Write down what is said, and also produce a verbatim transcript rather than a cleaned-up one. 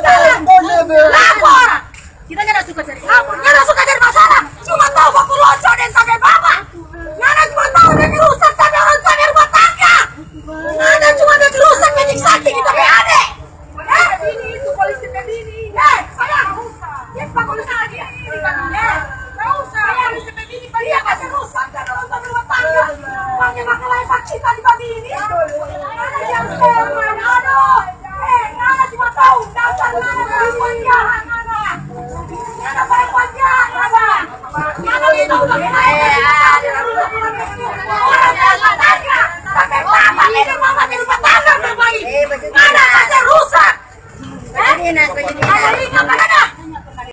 Lapor. Kita nggak suka cari lapor, nggak suka cari masalah. Cuma tahu baku lonco dan sampai bapak. Nggak cuma tahu dan rusak sampai orang tua rumah tangga. Nggak cuma dan rusak medik sakit kita kayak adek. Eh, ini itu polisi begini. Eh, sayang. Ya pak polisi lagi. Ini kan ya. Nggak usah. Polisi begini dia kasih rusak dan orang tua rumah tangga. Pakai masalah vaksin tadi pagi ini. Ada yang serem, aduh. Eh, nggak cuma tahu dasar nana perempuan jahat nana. Nana perempuan jahat nana. Nana itu bagaimana? Orang rumah tangga. Sampai papa ini mama di rumah tangga berbagi. Mana saja rusak. Eh?